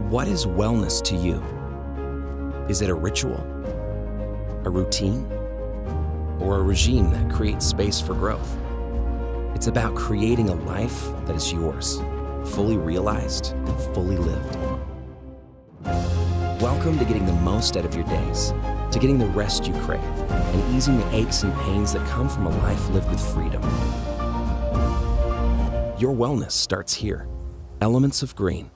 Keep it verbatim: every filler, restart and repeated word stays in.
What is wellness to you? Is it a ritual, a routine, or a regime that creates space for growth? It's about creating a life that is yours, fully realized and fully lived. Welcome to getting the most out of your days, to getting the rest you crave, and easing the aches and pains that come from a life lived with freedom. Your wellness starts here. Elements of Green.